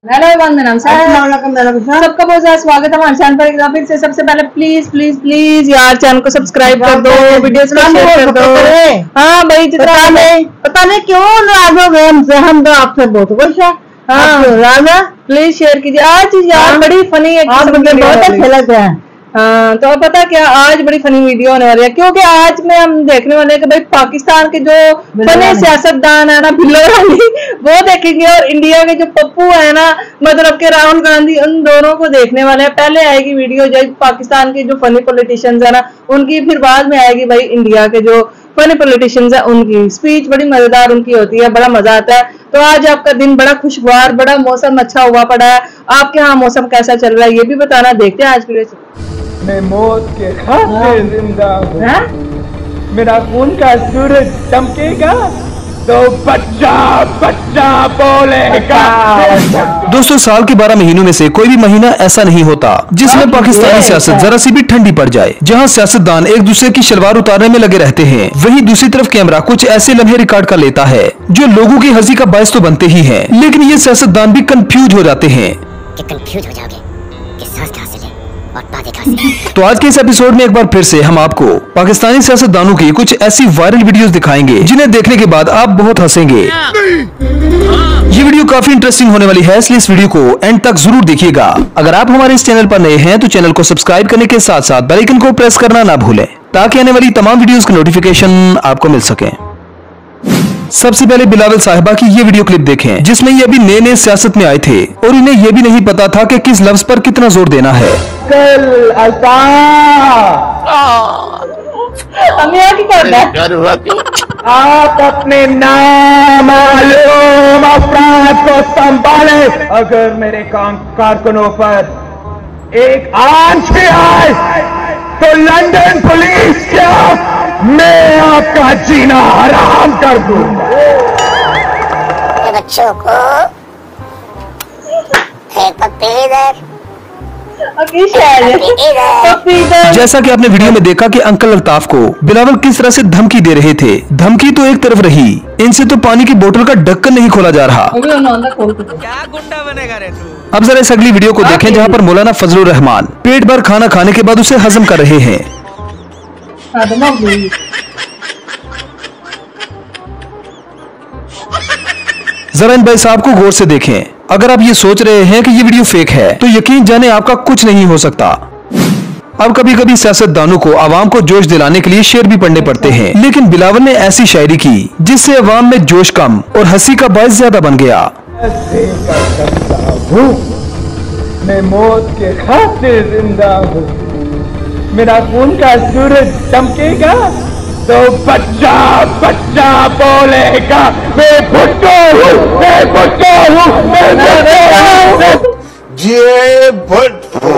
Hello वंदनम सबका बहुत ज्यादा स्वागत है हमारे चैनल पर एक बार फिर से। सबसे पहले प्लीज प्लीज प्लीज यार चैनल को सब्सक्राइब कर दो, वीडियोस को शेयर कर दो। हाँ भाई जितना पता नहीं क्यों नाराज हो गए हमसे, हम तो आपसे बहुत खुश है। हाँ प्लीज शेयर कीजिए। आज यार बड़ी फनी बहुत अच्छा लगा है। हाँ तो पता क्या आज बड़ी फनी वीडियो होने वाली है, क्योंकि आज में हम देखने वाले हैं कि भाई पाकिस्तान के जो फनी सियासतदान है ना भिल्लो रानी वो देखेंगे, और इंडिया के जो पप्पू है ना मतलब के राहुल गांधी, उन दोनों को देखने वाले हैं। पहले आएगी वीडियो जो पाकिस्तान के जो फनी पॉलिटिशियंस है ना उनकी, फिर बाद में आएगी भाई इंडिया के जो फनी पॉलिटिशियंस है उनकी। स्पीच बड़ी मजेदार उनकी होती है, बड़ा मजा आता है। तो आज आपका दिन बड़ा खुशगवार, बड़ा मौसम अच्छा हुआ पड़ा है। आपके यहाँ मौसम कैसा चल रहा है ये भी बताना। देखते हैं आज की वीडियो। मैं मौत के खातिर जिंदा हूँ, मेरा खून का सूरज चमकेगा तो बच्चा बच्चा बोलेगा। दोस्तों साल के 12 महीनों में से कोई भी महीना ऐसा नहीं होता जिसमें पाकिस्तानी सियासत जरा सी भी ठंडी पड़ जाए। जहां सियासतदान एक दूसरे की शलवार उतारने में लगे रहते हैं, वहीं दूसरी तरफ कैमरा कुछ ऐसे लम्हे रिकॉर्ड कर लेता है जो लोगों की हंसी का बायस तो बनते ही है, लेकिन ये सियासतदान भी कंफ्यूज हो जाते हैं। तो आज के इस एपिसोड में एक बार फिर से हम आपको पाकिस्तानी सियासतदानों की कुछ ऐसी वायरल वीडियोस दिखाएंगे जिन्हें देखने के बाद आप बहुत हंसेंगे। ये वीडियो काफी इंटरेस्टिंग होने वाली है, इसलिए इस वीडियो को एंड तक जरूर देखिएगा। अगर आप हमारे इस चैनल पर नए हैं तो चैनल को सब्सक्राइब करने के साथ साथ बेल आइकन को प्रेस करना ना भूलें ताकि आने वाली तमाम वीडियोस की नोटिफिकेशन आपको मिल सके। सबसे पहले बिलावल साहिबा की ये वीडियो क्लिप देखें जिसमें ये अभी नए नए सियासत में आए थे और इन्हें ये भी नहीं पता था कि किस लफ्ज पर कितना जोर देना है। आप अपने नाम अफराद को संभाले। अगर मेरे कारकुनों पर एक आंच भी आए तो लंदन पुलिस क्या मैं आपका जीना हराम कर दूंगा। बच्चों को जैसा कि आपने वीडियो में देखा कि अंकल अल्ताफ को बिलावल किस तरह से धमकी दे रहे थे। धमकी तो एक तरफ रही, इनसे तो पानी की बोतल का ढक्कन नहीं खोला जा रहा। क्या गुंडा बनेगा रे तू। अब जरा इस अगली वीडियो को देखें जहां पर मौलाना फजलुर रहमान पेट भर खाना खाने के बाद उसे हजम कर रहे हैं। जरा इन भाई साहब को गौर से देखें। अगर आप ये सोच रहे हैं कि ये वीडियो फेक है तो यकीन जाने आपका कुछ नहीं हो सकता। अब कभी कभी सियासतदानों को आवाम को जोश दिलाने के लिए शेर भी पढ़ने पड़ते हैं, लेकिन बिलावल ने ऐसी शायरी की जिससे आवाम में जोश कम और हंसी का बायस ज्यादा बन गया। मैं मौत के खातिर जिंदा हूँ, मेरा खून का सूरज चमकेगा तो बच्चा बच्चा बोलेगा। मैं भुट्टो हूँ, मैं भुट्टो हूँ, मैं भुट्टो हूँ। ये भुट्टो।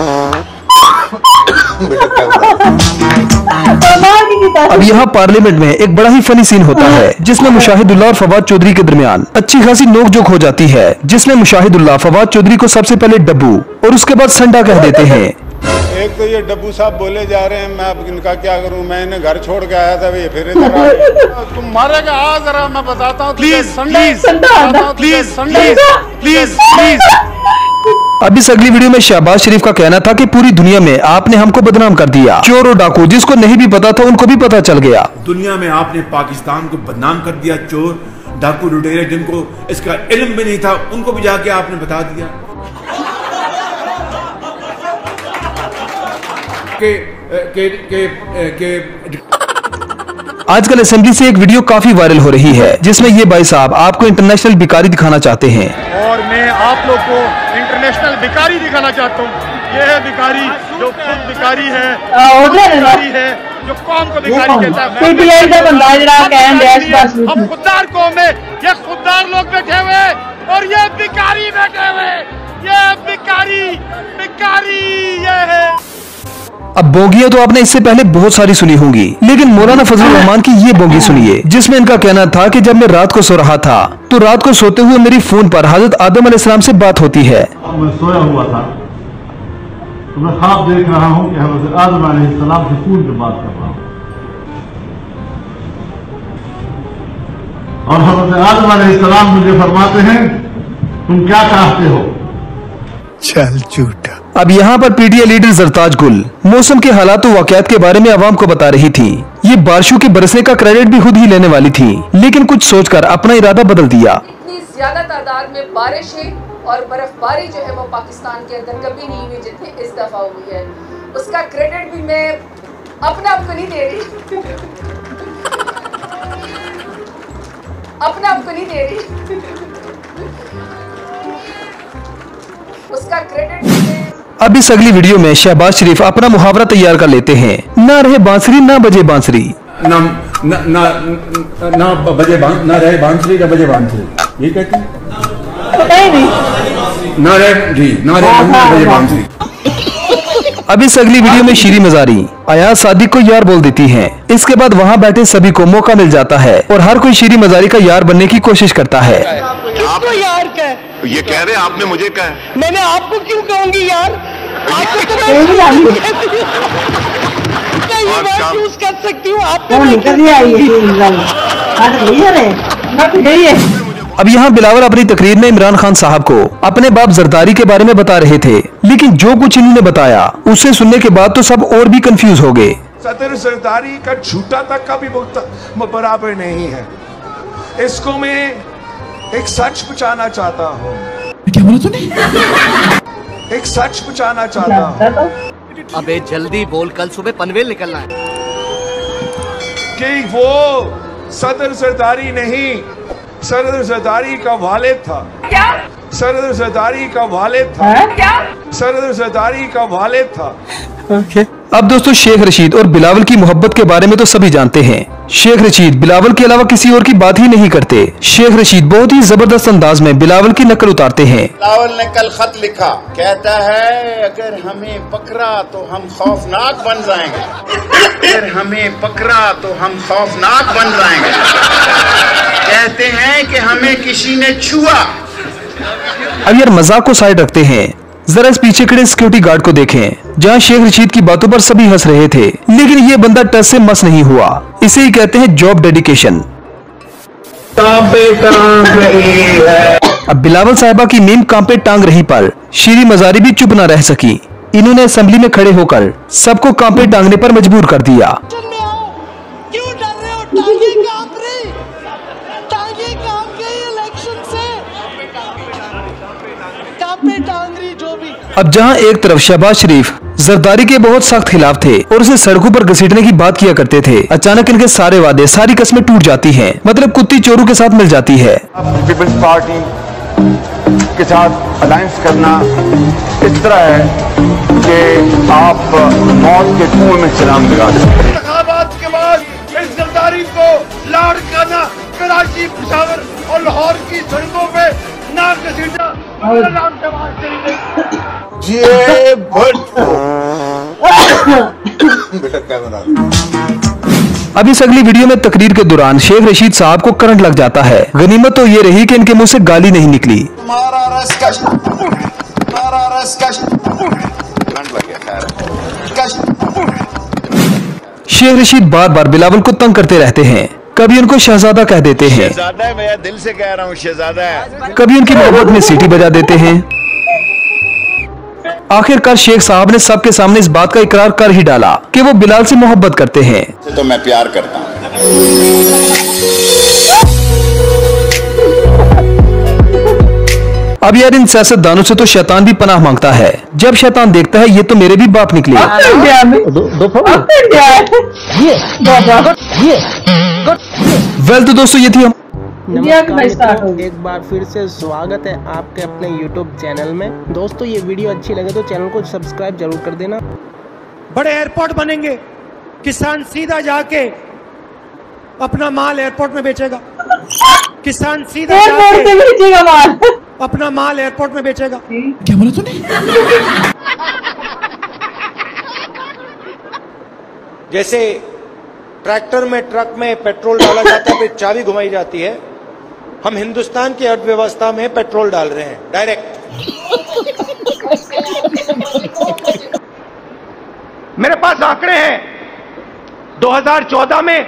अब यहाँ पार्लियामेंट में एक बड़ा ही फनी सीन होता है जिसमें मुशाहिदुल्लाह और फवाद चौधरी के दरमियान अच्छी खासी नोकझोंक हो जाती है, जिसमें मुशाहिदुल्लाह फवाद चौधरी को सबसे पहले डब्बू और उसके बाद संडा कह देते हैं। एक तो ये डब्बू साहब बोले जा रहे हैं, मैं अब इनका क्या करूं। मैं इन्हें घर छोड़ के आया था, ये फिर इधर आ गए। तुम मारेगा आ जरा मैं बताता हूँ। Please please please please please. अब इस अगली वीडियो में शहबाज शरीफ का कहना था कि पूरी दुनिया में आपने हमको बदनाम कर दिया। चोर और डाकू जिसको नहीं भी पता था उनको भी पता चल गया। दुनिया में आपने पाकिस्तान को बदनाम कर दिया। चोर डाकू लुटेरे जिनको इसका इल्म भी नहीं था उनको भी जाके आपने बता दिया आजकल असेंबली से एक वीडियो काफी वायरल हो रही है जिसमें ये भाई साहब आपको इंटरनेशनल भिखारी दिखाना चाहते हैं। और मैं आप लोग को इंटरनेशनल भिखारी दिखाना चाहता हूँ। ये है भिखारी जो खुद भिखारी है, भिखारी है जो कौम को भिखारी कहता है। हम खुददार कौम है, ये खुददार लोग बैठे हुए और ये भिखारी बैठे हुए। ये भिखारी भिखारी ये है। अब बोगियां तो आपने इससे पहले बहुत सारी सुनी होंगी, लेकिन मौलाना फजलुर रहमान की ये बोगी सुनिए जिसमें इनका कहना था कि जब मैं रात को सो रहा था तो रात को सोते हुए मेरी फोन पर हजरत आदम अलैहिस्सलाम से बात होती है। मैं सोया हुआ था तो मैं ख्वाब देख रहा हूँ कि हजरत आदम अलैहिस्सलाम से फोन पे बात कर रहा हूँ और हजरत आदम अलैहिस्सलाम मुझे फरमाते हैं तुम क्या चाहते हो? चल झूठा। अब यहाँ पर पीटीआई लीडर जरताज गुल मौसम के हालात व वाकयात के बारे में आवाम को बता रही थी। ये बारिशों के बरसने का क्रेडिट भी खुद ही लेने वाली थी, लेकिन कुछ सोचकर अपना इरादा बदल दिया। इतनी ज्यादा तादाद में बारिशें और बर्फबारी जो है वो पाकिस्तान के अंदर कभी नहीं हुई जितनी इस दफा हुई है। उसका क्रेडिट भी मैं अपने आप को नहीं दे रही अपने आप को नहीं दे रही, उसका क्रेडिट। अब इस अगली वीडियो में शहबाज शरीफ अपना मुहावरा तैयार कर लेते हैं, ना रहे बांसुरी ना बजे बांसुरी। ना ना ना ना बजे ना रहे बांसुरी ना बजे बांसुरी, ये कहते हैं? पता ही नहीं। ना रहे जी, ना रहे ना बजे बांसुरी। अब इस अगली वीडियो में शीरी मजारी अयाज सादिक को यार बोल देती हैं। इसके बाद वहाँ बैठे सभी को मौका मिल जाता है और हर कोई शीरी मजारी का यार बनने की कोशिश करता है। किसको यार कहे? ये कह रहे आपने मुझे कहा, मैंने आपको क्यों कहूंगी यार? आपको तो मैं ये बात यूज कर सकती हूँ। आपको अब यहाँ बिलावल अपनी तकरीर में इमरान खान साहब को अपने बाप जरदारी के बारे में बता रहे थे, लेकिन जो कुछ इन्होंने बताया उसे सुनने के बाद तो सब और भी कंफ्यूज हो गए। सदर जरदारी का झूठा तक का भी बराबर नहीं है। इसको मैं एक सच बचाना चाहता हूँ। क्या बोला तूने? एक सच बचाना चाहता हूँ। अबे जल्दी बोल, कल सुबह पनवेल निकलना है। कि वो सदर जरदारी नहीं, सदर जरदारी का वालिद था। क्या? सदर जरदारी का वालिद था। क्या? सदर जरदारी का वालिद था। अब दोस्तों शेख रशीद और बिलावल की मोहब्बत के बारे में तो सभी जानते हैं। शेख रशीद बिलावल के अलावा किसी और की बात ही नहीं करते। शेख रशीद बहुत ही जबरदस्त अंदाज में बिलावल की नकल उतारते हैं। बिलावल ने कल खत लिखा, कहता है अगर हमें पकड़ा तो हम खौफनाक बन जाएंगे, अगर हमें पकड़ा तो हम खौफनाक बन जाएंगे। कहते हैं कि हमें किसी ने छुआ। अब यार मजाक को साइड रखते हैं, जरा इस पीछे खड़े सिक्योरिटी गार्ड को देखें, जहां शेख रशीद की बातों पर सभी हंस रहे थे, लेकिन ये बंदा टच से मस नहीं हुआ। इसे ही कहते हैं जॉब डेडिकेशन। अब बिलावल साहिबा की मीम कांपे टांग रही पर शीरी मजारी भी चुप न रह सकी। इन्होंने असेंबली में खड़े होकर सबको कांपे टांगने पर मजबूर कर दिया। क्यों डर रहे हो? टांगे कांप रही, टांगे कांप गई इलेक्शन से, कांपे टांग रही जो भी। अब जहां एक तरफ शहबाज शरीफ जरदारी के बहुत सख्त खिलाफ थे और उसे सड़कों पर घसीटने की बात किया करते थे, अचानक इनके सारे वादे सारी कस्में टूट जाती हैं, मतलब कुत्ती चोरू के साथ मिल जाती है। पीपल्स पार्टी के साथ अलायंस करना इस तरह है कि आप मौत के कुएं में छलांग लगा दें। इंतखाबात के बाद इस जरदारी को लाड़काना कराची, पेशावर और लाहौर की सड़कों पे ना घसीटा। अब इस अगली वीडियो में तकरीर के दौरान शेख रशीद साहब को करंट लग जाता है। गनीमत तो ये रही कि इनके मुंह से गाली नहीं निकली। शेख रशीद बार बार बिलावल को तंग करते रहते हैं, कभी उनको शहजादा कह देते हैं, शहजादा है, मैं दिल से कह रहा हूँ शहजादा है। कभी उनकी मोहब्बत में सीटी बजा देते हैं। आखिरकार शेख साहब ने सबके सामने इस बात का इकरार कर ही डाला कि वो बिलाल से मोहब्बत करते हैं। तो मैं प्यार करता हूँ। अब यार इन सियासतदानों से तो शैतान भी पनाह मांगता है। जब शैतान देखता है ये तो मेरे भी बाप निकले। वेल तो दोस्तों ये थी हम एक बार फिर से स्वागत है आपके अपने YouTube चैनल में। दोस्तों ये वीडियो अच्छी लगे तो चैनल को सब्सक्राइब जरूर कर देना। बड़े एयरपोर्ट बनेंगे, किसान सीधा जाके अपना माल एयरपोर्ट में बेचेगा। किसान सीधा जाके बेचेगा माल, अपना माल एयरपोर्ट में बेचेगा। क्या बोला तूने? जैसे ट्रैक्टर में, ट्रक में पेट्रोल डाला जाता है, फिर चाबी घुमाई जाती है। हम हिंदुस्तान की अर्थव्यवस्था में पेट्रोल डाल रहे हैं डायरेक्ट। मेरे पास आंकड़े हैं 2014 में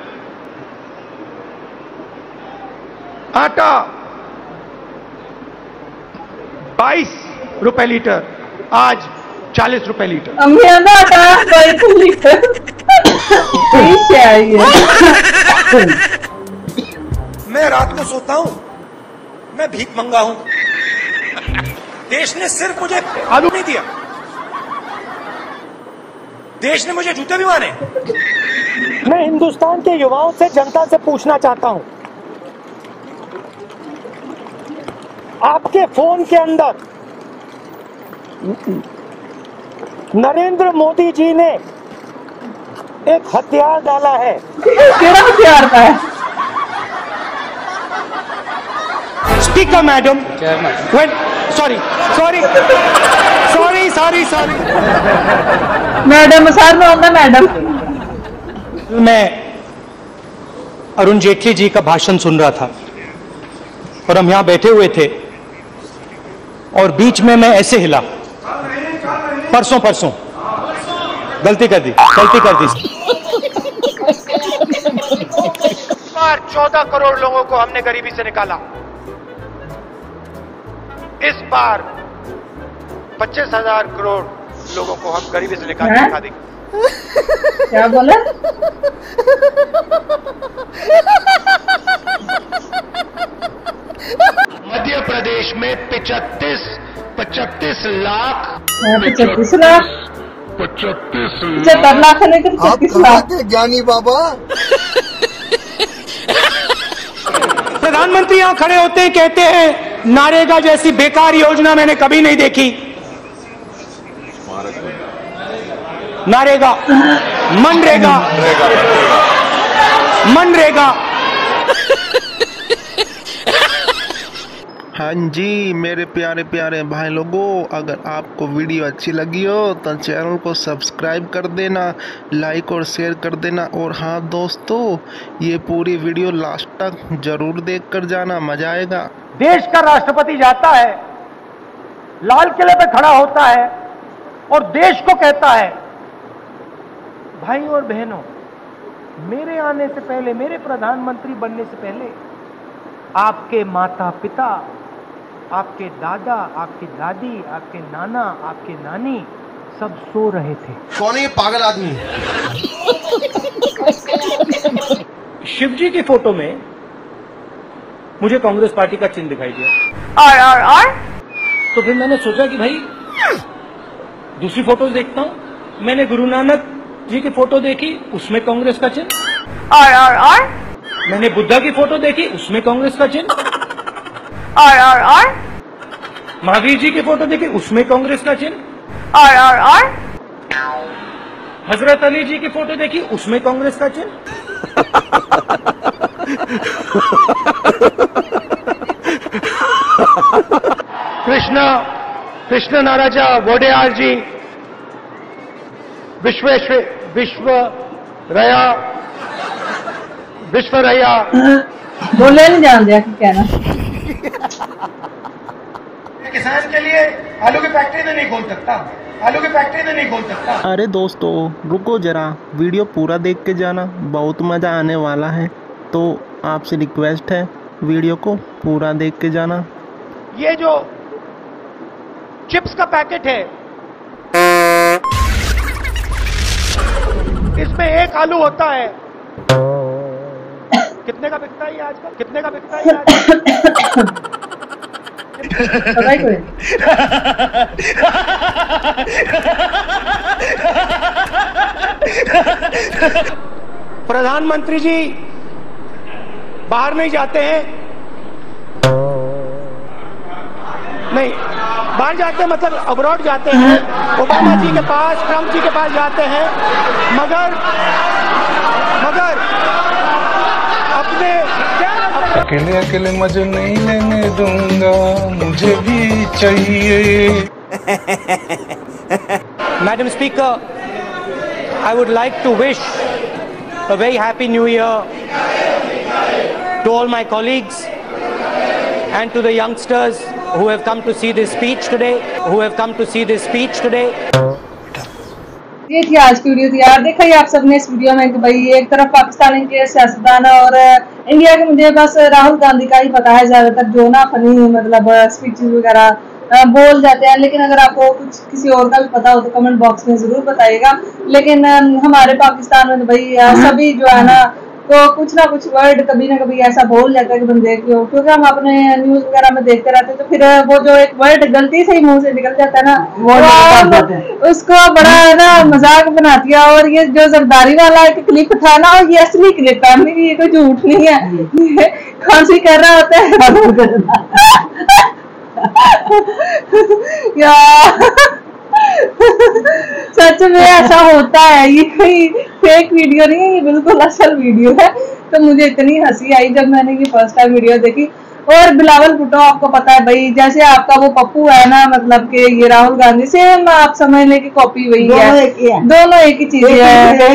आटा 22 रुपए लीटर, आज 40 रुपए लीटर। मैं रात को सोता हूं, मैं भीख मंगा हूं। देश ने सिर्फ मुझे आलू नहीं दिया, देश ने मुझे जूते भी मारे। मैं हिंदुस्तान के युवाओं से, जनता से पूछना चाहता हूं, आपके फोन के अंदर नरेंद्र मोदी जी ने एक हथियार डाला है। क्या हथियार का है? स्पीकर मैडम, सॉरी मैडम सर में होता मैडम। मैं अरुण जेटली जी का भाषण सुन रहा था और हम यहां बैठे हुए थे और बीच में मैं ऐसे हिला, परसों गलती कर दी। 14 करोड़ लोगों को हमने गरीबी से निकाला, इस बार 25,000 करोड़ लोगों को हम गरीबी से निकाल के दिखा देंगे। क्या बोला? मध्य प्रदेश में 35 लाख 35 लाख 75 लाख नहीं तो 35 लाख। ज्ञानी बाबा। प्रधानमंत्री यहाँ खड़े होते हैं, कहते हैं नारेगा जैसी बेकार योजना मैंने कभी नहीं देखी। नारेगा, मनरेगा। हाँ जी मेरे प्यारे प्यारे भाई लोगों, अगर आपको वीडियो अच्छी लगी हो तो चैनल को सब्सक्राइब कर देना, लाइक और शेयर कर देना। और हाँ दोस्तों, ये पूरी वीडियो लास्ट तक जरूर देख कर जाना, मजा आएगा। देश का राष्ट्रपति जाता है, लाल किले पे खड़ा होता है और देश को कहता है, भाई और बहनों, मेरे आने से पहले, मेरे प्रधानमंत्री बनने से पहले आपके माता पिता, आपके दादा, आपकी दादी, आपके नाना, आपके नानी सब सो रहे थे। कौन है ये पागल आदमी? शिव जी की फोटो में मुझे कांग्रेस पार्टी का चिन्ह दिखाई दिया। तो फिर मैंने सोचा कि भाई दूसरी फोटोज देखता हूं। मैंने गुरु नानक जी की फोटो देखी, उसमें कांग्रेस का चिन्ह। मैंने बुद्धा की फोटो देखी, उसमें कांग्रेस का चिन्ह। महावीर जी की फोटो देखी, उसमें कांग्रेस का चिन्ह। हजरत अली जी की फोटो देखी, उसमें कांग्रेस का चिन्ह। कृष्ण नाराजा वोडेयार जी, विश्वरैया बोले नहीं जान दिया कि कहना। किसान के लिए आलू की फैक्ट्री तो नहीं खोल सकता, आलू की फैक्ट्री तो नहीं खोल सकता। अरे दोस्तों रुको जरा, वीडियो पूरा देख के जाना, बहुत मज़ा आने वाला है। तो आपसे रिक्वेस्ट है, वीडियो को पूरा देख के जाना। ये जो चिप्स का पैकेट है, इसमें एक आलू होता है। कितने का बिकता है ये आजकल? कितने का बिकता है ये आजकल? प्रधानमंत्री जी बाहर नहीं जाते हैं, नहीं बाहर जाते हैं मतलब अब्रॉड जाते हैं, ओबामा जी के पास, ट्रंप जी के पास जाते हैं, मगर अपने अकेले अकेले मजे नहीं लेने दूंगा, मुझे भी चाहिए। Madam Speaker, I would like to wish a very happy new year to all my colleagues and to the youngsters who have come to see this speech today, ये थी आज की वीडियो। थी यार, देखा ही आप सबने इस वीडियो में कि भाई एक तरफ पाकिस्तान के सियासतदान और इंडिया के, मुझे बस राहुल गांधी का ही पता है ज्यादातर, जो ना फनी मतलब स्पीचेस वगैरह बोल जाते हैं। लेकिन अगर आपको कुछ किसी और का भी पता हो तो कमेंट बॉक्स में जरूर बताइएगा। लेकिन हमारे पाकिस्तान में तो भाई सभी जो है ना तो कुछ ना कुछ वर्ड कभी ना कभी ऐसा बोल जाता है कि बंदे क्यों, क्योंकि हम अपने न्यूज वगैरह में देखते रहते हैं तो फिर वो जो एक वर्ड गलती से ही मुंह से निकल जाता है ना वो उसको बड़ा है ना मजाक बनाती है। और ये जो जरदारी वाला एक क्लिप था ना ये असली क्लिप है, ये कोई झूठ नहीं है, खांसी कर रहा होता है यार सच में ऐसा होता है, ये कोई फेक वीडियो नहीं है, ये बिल्कुल असल वीडियो है। तो मुझे इतनी हंसी आई जब मैंने ये फर्स्ट टाइम वीडियो देखी। और बिलावल भुट्टो आपको पता है भाई, जैसे आपका वो पप्पू है ना, मतलब कि ये राहुल गांधी से आप समझ लें कि कॉपी वही है, दोनों एक ही चीज है,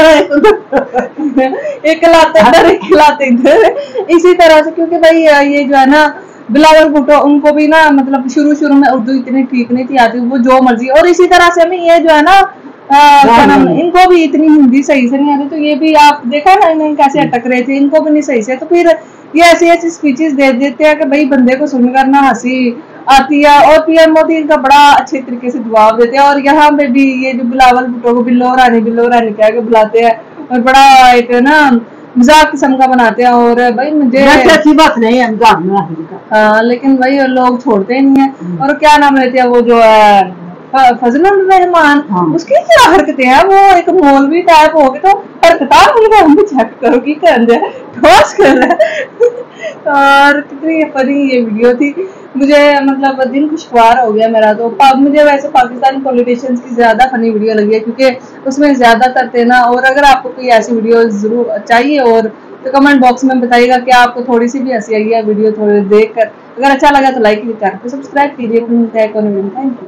एक लाते इधर एक लाते इधर, इसी तरह से। क्योंकि भाई ये जो है ना बिलावल भुट्टो उनको भी ना मतलब शुरू में उर्दू इतनी ठीक नहीं थी आती, वो जो मर्जी। और इसी तरह से हमें ये जो है ना इनको भी इतनी हिंदी सही से नहीं आती, तो ये भी आप देखा ना इन्हें कैसे अटक रहे थे, इनको भी नहीं सही से। तो फिर ये ऐसी स्पीचेस दे देते हैं कि भाई बंदे को सुनकर ना हंसी आती है। और पीएम मोदी इनका बड़ा अच्छे तरीके से जवाब देते हैं। और यहाँ पे भी ये जो बिलावल भुट्टो को बिल्लो रानी कह के बुलाते हैं और बड़ा एक ना मजाक किस्म का बनाते हैं। और भाई मुझे अच्छी बात नहीं है हाँ, लेकिन भाई लोग छोड़ते ही नहीं है। और क्या नाम लेते हैं वो जो है फजलुर रहमान, उसकी क्या हरकतें हैं, वो एक मौलवी टाइप हो गए तो हरकत चेक करो की कर जाए ठोस कर रहा है। और कितनी फनी ये वीडियो थी, मुझे मतलब दिन खुशगवार हो गया मेरा। तो मुझे वैसे पाकिस्तानी पॉलिटिशियंस की ज्यादा फनी वीडियो लगी है क्योंकि उसमें ज्यादातर थे ना। और अगर आपको कोई ऐसी वीडियो जरूर चाहिए और तो कमेंट बॉक्स में बताइएगा कि आपको थोड़ी सी भी हंसी आई है वीडियो थोड़ी देख कर। अगर अच्छा लगा तो लाइक कीजिए, सब्सक्राइब कीजिए। Thank you.